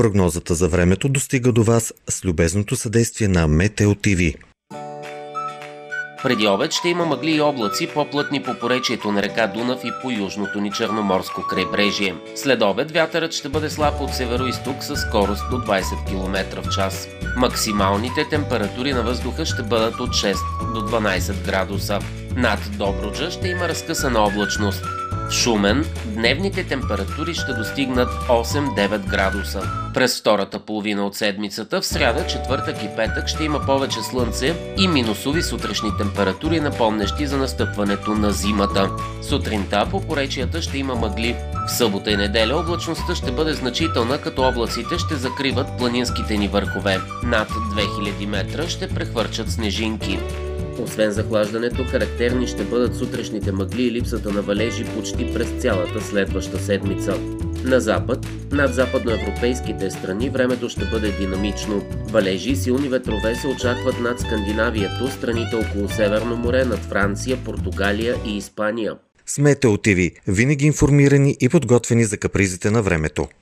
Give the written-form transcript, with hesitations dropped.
Прогнозата за времето достига до вас с любезното съдействие на Метео ТВ. Преди обед ще има мъгли и облаци, по-плътни по поречието на река Дунав и по южното ни черноморско крайбрежие. След обед вятърът ще бъде слаб от североизток с скорост до 20 км в час. Максималните температури на въздуха ще бъдат от 6 до 12 градуса. Над Добруджа ще има разкъсана облачност. В Шумен дневните температури ще достигнат 8-9 градуса. През втората половина от седмицата, в сряда, четвъртък и петък ще има повече слънце и минусови сутрешни температури, напомнящи за настъпването на зимата. Сутринта по поречията ще има мъгли. В събота и неделя облачността ще бъде значителна, като облаците ще закриват планинските ни върхове. Над 2000 метра ще прехвърчат снежинки. Освен захлаждането, характерни ще бъдат сутрешните мъгли и липсата на валежи почти през цялата следваща седмица. На запад, над западноевропейските страни, времето ще бъде динамично. Валежи и силни ветрове се очакват над Скандинавието, страните около Северно море, над Франция, Португалия и Испания. С Метео ТВ винаги информирани и подготвени за капризите на времето.